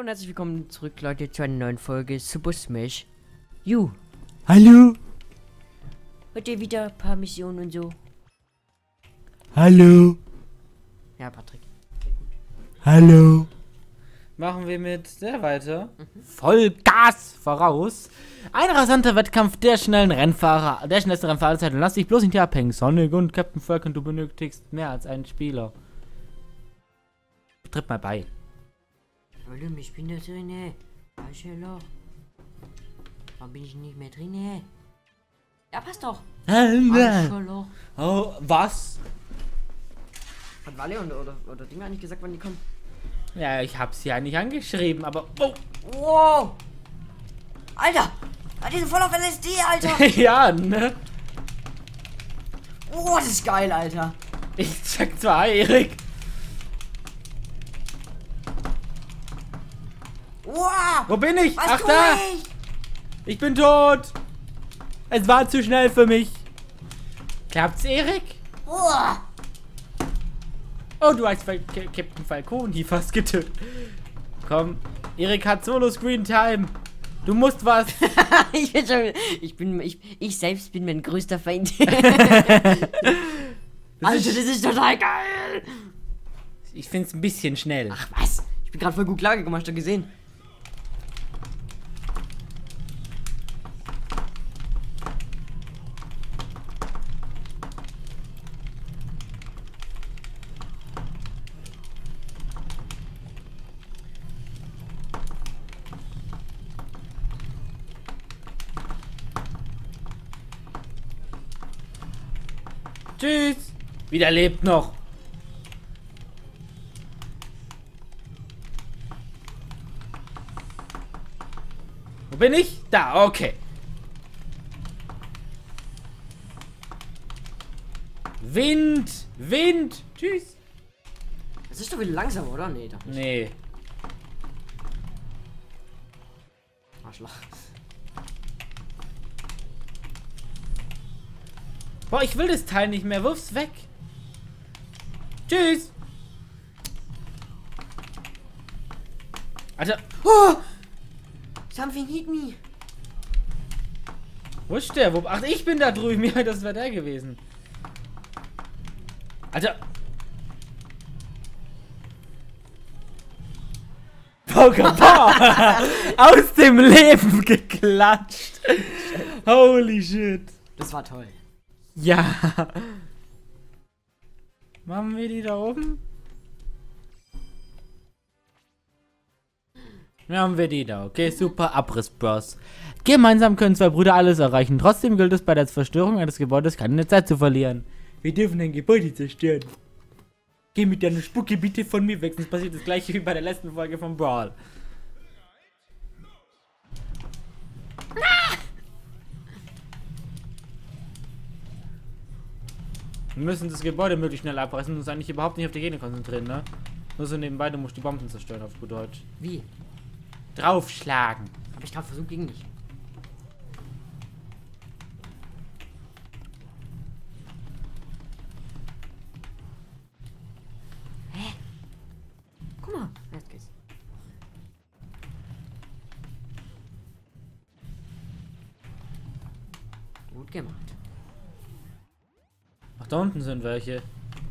und herzlich willkommen zurück, Leute, zu einer neuen Folge Super Smash. You. Hallo. Heute wieder ein paar Missionen und so. Hallo. Ja, Patrick. Hallo. Machen wir mit der weiter. Vollgas voraus. Ein rasanter Wettkampf der schnellsten Rennfahrer aller Zeiten. Lass dich bloß nicht abhängen. Sonic und Captain Falcon, du benötigst mehr als einen Spieler. Tritt mal bei. Hallo, ich bin da drinne. Loch. Warum bin ich nicht mehr drinne? Ja, passt doch. Loch. Oh, was? Hat Walle oder Ding eigentlich gesagt, wann die kommen? Ja, ich hab's ja nicht angeschrieben, aber... Oh. Wow! Alter! Die sind voll auf LSD, Alter! Ja, ne? Oh, das ist geil, Alter! Ich sag zwar, Erik. Wow! Wo bin ich? Was Ach, tue da! ich? Ich bin tot! Es war zu schnell für mich. Klappt's, Erik? Wow! Oh, du hast Captain Falconi fast getötet. Komm, Erik hat Solo-Screen Time. Du musst was. ich selbst bin mein größter Feind. Alter, das ist total geil! Ich find's ein bisschen schnell. Ach was? Ich bin gerade voll gut klargekommen, hast du gesehen? Tschüss. Wieder lebt noch. Wo bin ich? Da, okay. Wind. Wind. Tschüss. Das ist doch wieder langsam, oder? Nee, doch nicht. Nee. Arschloch. Boah, ich will das Teil nicht mehr. Wirf's weg. Tschüss. Alter. Oh! Something hit me. Wo ist der? Ach, ich bin da drüben. Ja, das wäre der gewesen. Alter. Pokémon. Aus dem Leben geklatscht. Holy shit. Das war toll. Ja. Machen wir die da oben? Machen wir die da. Okay, super. Abriss, Bros. Gemeinsam können zwei Brüder alles erreichen. Trotzdem gilt es bei der Zerstörung eines Gebäudes keine Zeit zu verlieren. Wir dürfen ein Gebäude zerstören. Geh mit deiner Spucke bitte von mir weg, sonst passiert das gleiche wie bei der letzten Folge von Brawl. Wir müssen das Gebäude möglichst schnell abreißen und uns eigentlich überhaupt nicht auf die Gegner konzentrieren, ne? Nur so nebenbei, du musst die Bomben zerstören, auf gut Deutsch. Wie? Draufschlagen. Hab ich gerade versucht, ging nicht. Hä? Guck mal, jetzt geht's. Gut gemacht. Ach, da unten sind welche.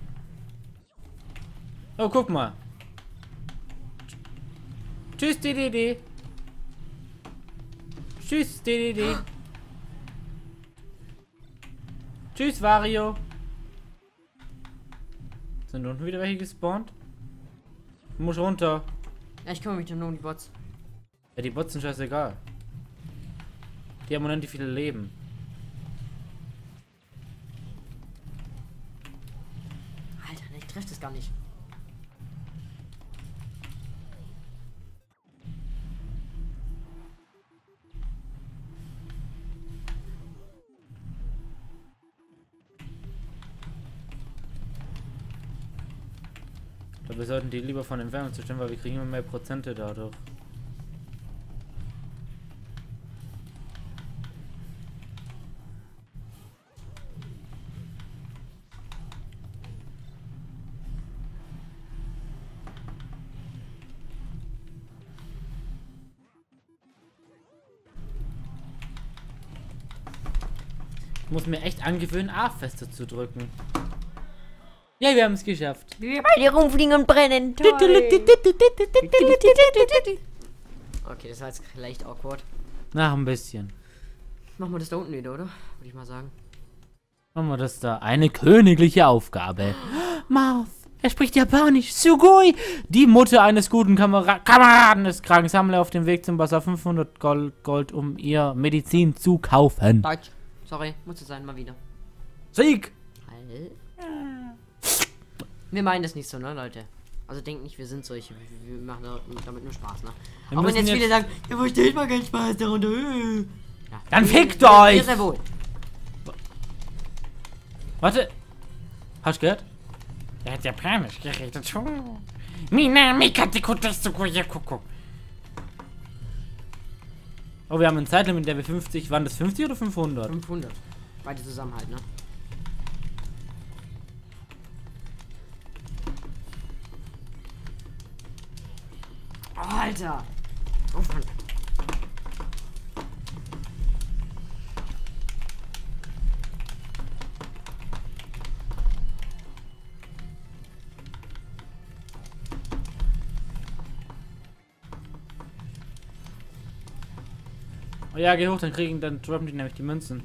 Oh, guck mal. Tschüss, DDD. Tschüss, DDD. Tschüss, Wario. Sind unten wieder welche gespawnt? Du musst runter. Ja, ich kümmere mich dann nur um die Bots. Ja, die Bots sind scheißegal. Die haben unendlich viele Leben. Alter, ne, ich treffe das gar nicht. Ich glaube, wir sollten die lieber von Entfernung zerstören, weil wir kriegen immer mehr Prozente dadurch. Ich muss mir echt angewöhnen, A fester zu drücken. Ja, wir haben es geschafft. Wir beide rumfliegen und brennen. Toll. Okay, das war jetzt leicht awkward. Nach ein bisschen. Machen wir das da unten wieder, oder? Würde ich mal sagen. Machen wir das da. Eine königliche Aufgabe. Marth, er spricht Japanisch. Sugoi! Die Mutter eines guten Kameraden ist krank. Sammle auf dem Weg zum Wasser 500 Gold, um ihr Medizin zu kaufen. Deutsch. Sorry, muss es sein, mal wieder. Sieg! Wir meinen das nicht so, ne, Leute? Also denkt nicht, wir sind solche. Wir machen damit nur Spaß, ne? Wir Auch wenn müssen jetzt viele sagen, ja, versteht mal keinen Spaß darunter. Ja, Dann fickt euch! Sehr wohl. Warte. Hast du gehört? Er hat Japanisch geredet. Mina Mikate Kuko. Oh, wir haben ein Zeitlimit, der wir 50. Waren das 50 oder 500? 500. Beide zusammen halt, ne? Oh, Alter! Oh, Mann. Oh ja, geh hoch, dann droppen die nämlich die Münzen.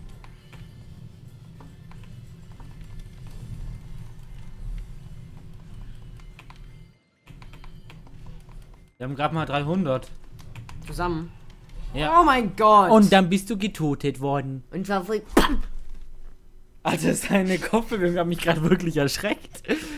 Wir haben gerade mal 300. Zusammen? Ja. Oh mein Gott! Und dann bist du getötet worden. Und zwar voll. Bam! Also seine Kopfbewegung hat mich gerade wirklich erschreckt.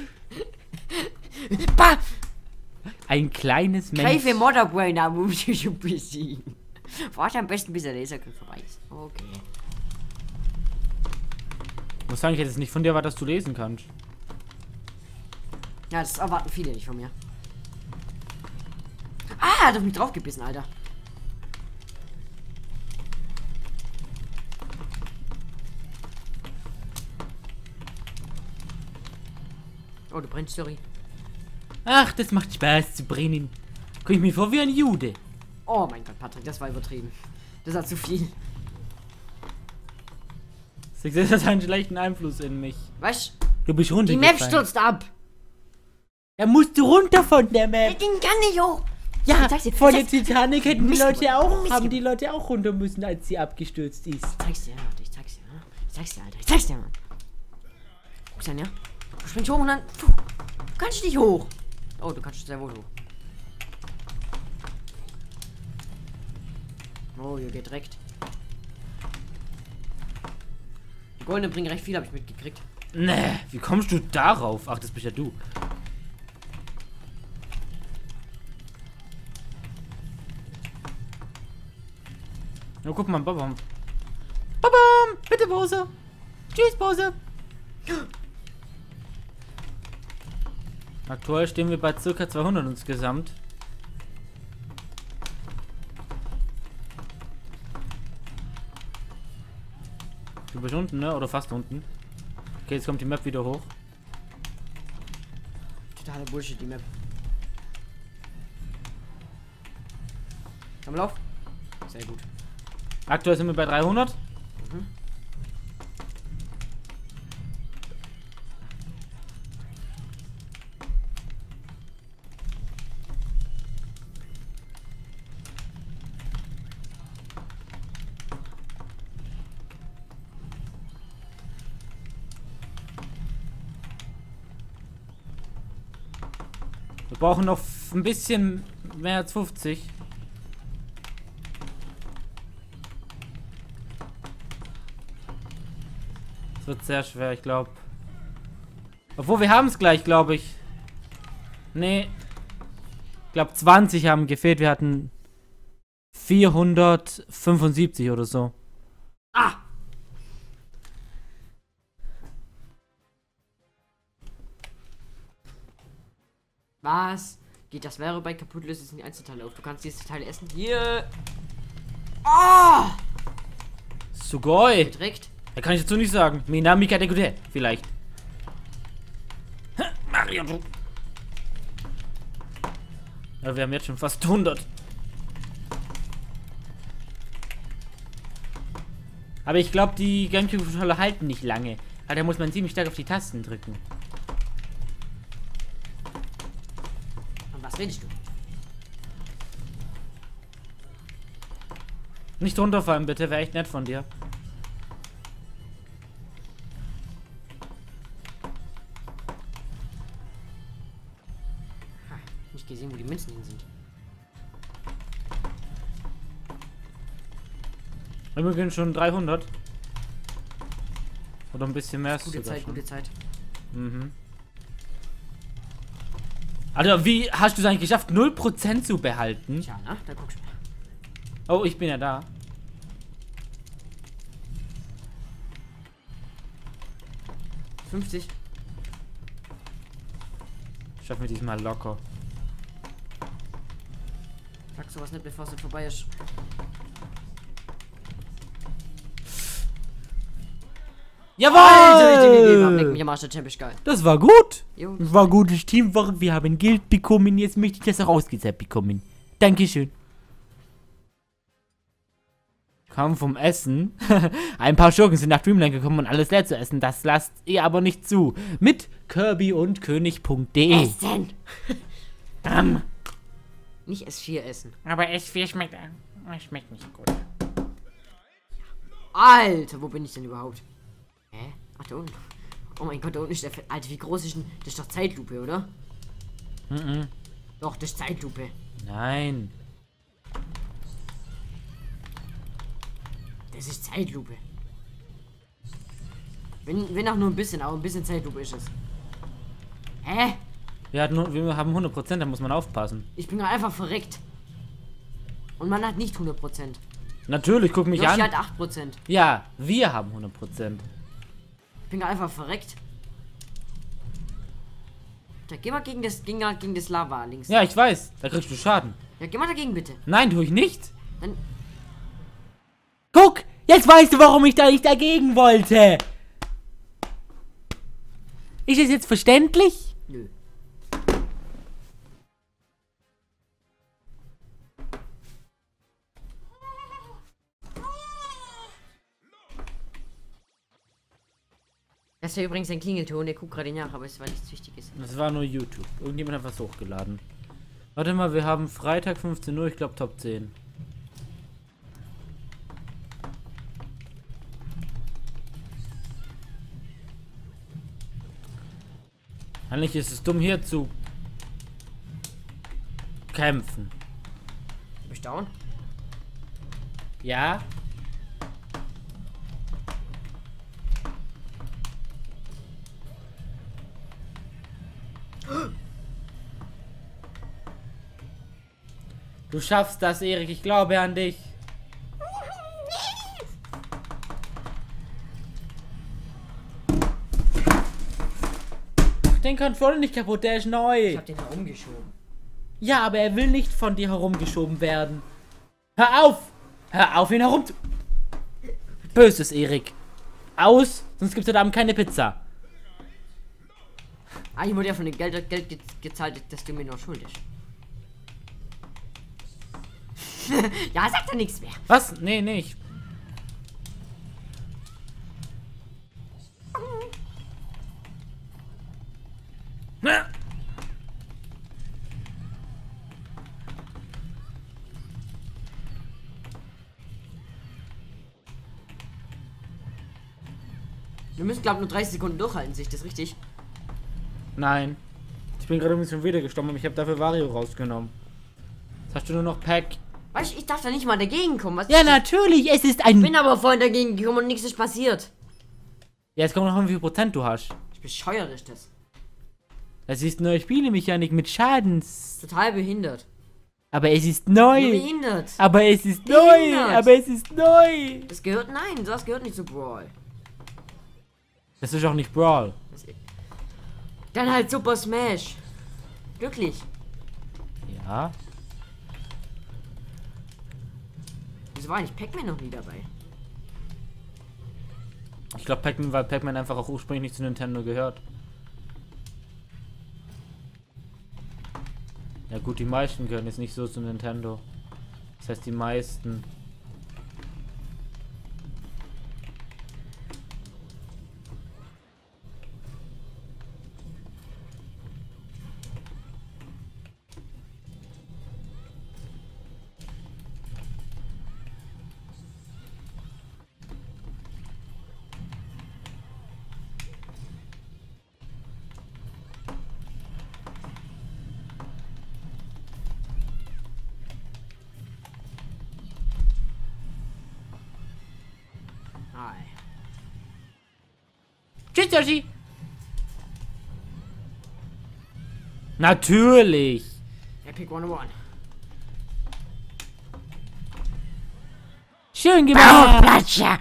Bah! Ein kleines Mensch. Greife Motherbrain an, um dich zu besiegen. Warte am besten, bis der Lasergriff vorbei ist. Okay. Ich muss sagen, ich hätte es nicht von dir erwartet, dass du lesen kannst. Ja, das erwarten viele nicht von mir. Ah, hat auf mich draufgebissen, Alter. Oh, du brennst, sorry. Ach, das macht Spaß zu brennen. Komm ich mir vor wie ein Jude. Oh mein Gott, Patrick, das war übertrieben. Das hat zu viel. Das hat einen schlechten Einfluss in mich. Was? Du bist Die runtergefallen. Map stürzt ab. Da musst du runter von der Map. Den kann nicht hoch. Ja, Ich sag's dir, von ich der sag's- Titanic hätten die Mist, Leute auch, Mist. haben die Leute auch runter müssen, als sie abgestürzt ist. Zeig's dir, Alter, ich zeig's dir, ne? Ich zeig's dir, Alter, ich zeig's dir, Mann. Guck's dann, ja? Du springst hoch und dann. Puh, du kannst nicht hoch. Oh, du kannst sehr wohl hoch. Oh, hier geht direkt. Die Goldenen bringen recht viel, habe ich mitgekriegt. Nee, wie kommst du darauf? Ach, das bist ja du. Na, guck mal, Babam. Babam! Bitte Pause! Tschüss, Pause! Aktuell stehen wir bei ca. 200 insgesamt. Du bist unten, ne? Oder fast unten. Okay, jetzt kommt die Map wieder hoch. Totale Bullshit, die Map. Am Lauf? Sehr gut. Aktuell sind wir bei 300. Mhm. Wir brauchen noch ein bisschen mehr als 50. Das wird sehr schwer, ich glaube. Obwohl, wir haben es gleich, glaube ich. Nee. Ich glaube, 20 haben gefehlt. Wir hatten 475 oder so. Ah! Was? Geht das wäre bei kaputt, löst es in die Einzelteile auf. Du kannst diese Teile essen. Hier! Ah! Sugoi! Direkt. Da kann ich dazu nicht sagen. Minami Kategode, vielleicht. Mario, du. Ja, wir haben jetzt schon fast 100. Aber ich glaube, die Gamecube-Controller halten nicht lange. Weil da muss man ziemlich stark auf die Tasten drücken. Und was redest du? Nicht runterfallen, bitte. Wäre echt nett von dir. Ha, nicht gesehen, wo die Münzen hin sind. Übrigens schon 300. Oder ein bisschen mehr. Gute Zeit, schon. gute Zeit. Mhm. Alter, wie hast du es eigentlich geschafft, 0% zu behalten? Tja, na, da guckst du mal. Oh, ich bin ja da. $50. Schaffen wir diesmal locker. Sag sowas nicht, bevor es nicht vorbei ist. Jawohl! Leck mich am Arsch, der Champ ist geil. Das war gut. Jo. Das war gutes Teamwork. Wir haben Geld bekommen. Jetzt möchte ich das auch ausgezahlt bekommen. Dankeschön. Kaum vom Essen. Ein paar Schurken sind nach Dreamland gekommen, um alles leer zu essen. Das lasst ihr aber nicht zu. Mit Kirby und König.de. Essen! Nicht S4 essen. Aber S4 schmeckt nicht gut. Alter, wo bin ich denn überhaupt? Hä? Ach, da unten. Oh mein Gott, da unten ist der Alter, wie groß ist denn? Das ist doch Zeitlupe, oder? Mhm. Doch, das ist Zeitlupe. Nein. Das ist Zeitlupe. Wenn auch nur ein bisschen, aber ein bisschen Zeitlupe ist es. Hä? Wir haben 100%, da muss man aufpassen. Ich bin einfach verreckt. Und man hat nicht 100%. Natürlich, guck mich Yoshi an. hat 8%. Ja, wir haben 100%. Ich bin einfach verreckt. Da geh mal gegen das Lava links. Ja, ich weiß. Da kriegst du Schaden. Ja, geh mal dagegen bitte. Nein, tue ich nicht. Dann. Guck, jetzt weißt du, warum ich da nicht dagegen wollte. Ist es jetzt verständlich? Nö. Das ist ja übrigens ein Klingelton, der guckt gerade nach, aber es war nichts Wichtiges. Das war nur YouTube. Irgendjemand hat was hochgeladen. Warte mal, wir haben Freitag 15 Uhr, ich glaube Top 10. Eigentlich ist es dumm, hier zu kämpfen. Bist du down? Ja? Du schaffst das, Erik. Ich glaube an dich. Den Controller nicht kaputt, der ist neu. Ich hab den herumgeschoben. Ja, aber er will nicht von dir herumgeschoben werden. Hör auf! Hör auf, ihn herum zu... Böses, Erik. Aus, sonst gibt's heute Abend keine Pizza. Ah, ich wurde ja von dem Geld gezahlt, dass du mir noch schuldest. Ja, sagt er nichts mehr. Was? Nee, nicht. Wir müssen, glaube ich, nur 30 Sekunden durchhalten, sehe ich das richtig? Nein. Ich bin gerade ein bisschen wieder gestorben, aber ich habe dafür Wario rausgenommen. Jetzt hast du nur noch Pack. Weißt du, ich darf da nicht mal dagegen kommen. Was Ja, ist das? natürlich, es ist ein... Ich bin aber vorhin dagegen gekommen und nichts ist passiert. Ja, jetzt kommt noch an, wie viel Prozent du hast. Ich bescheuert ist das. Das ist neue Spielemechanik mit Schadens. Total behindert. Aber es ist Nur neu. behindert. Aber es ist neu. Behindert. Aber es ist neu. Das gehört, nein, das gehört nicht zu Brawl. Das ist auch nicht Brawl. Dann halt Super Smash. Glücklich. Ja. Wieso war eigentlich Pac-Man noch nie dabei? Ich glaube, Pac-Man, weil Pac-Man einfach auch ursprünglich nicht zu Nintendo gehört. Ja gut, die meisten gehören jetzt nicht so zu Nintendo. Das heißt, die meisten. Hi. Tschüss, Yoshi. Natürlich. Epic 101. Schön gemacht. Platscher.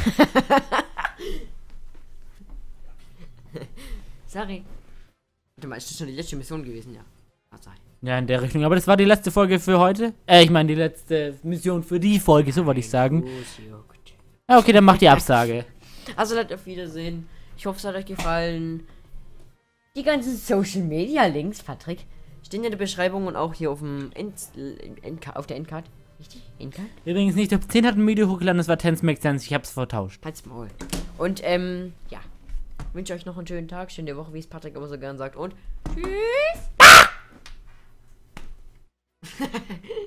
Sorry. Warte mal, ist das schon die letzte Mission gewesen? Ja. Sorry. Ja, in der Richtung. Aber das war die letzte Folge für heute. Ich meine, die letzte Mission für die Folge, so wollte ich sagen. Ja, okay, dann macht die Absage. Also, Leute, auf Wiedersehen. Ich hoffe, es hat euch gefallen. Die ganzen Social Media Links, Patrick, stehen in der Beschreibung und auch hier auf dem auf der Endcard. Richtig? Endcard? Übrigens nicht, auf 10 hat ein Video hochgeladen, das war Tense Make Sense, ich hab's vertauscht. Halt's Maul. Und, ja. Wünsche euch noch einen schönen Tag, schöne Woche, wie es Patrick immer so gern sagt. Und tschüss!